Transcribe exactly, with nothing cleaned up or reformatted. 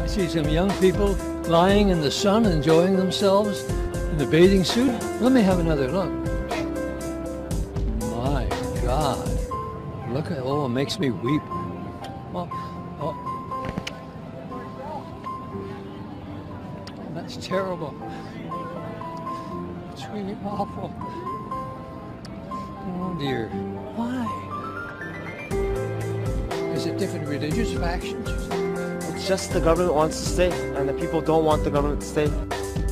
I see some young people lying in the sun, enjoying themselves in a bathing suit. Let me have another look. My God. Look at, oh, it makes me weep. Oh, oh. That's terrible. It's really awful. Oh dear. Why? Is it different religious factions? It's just the government wants to stay, and the people don't want the government to stay.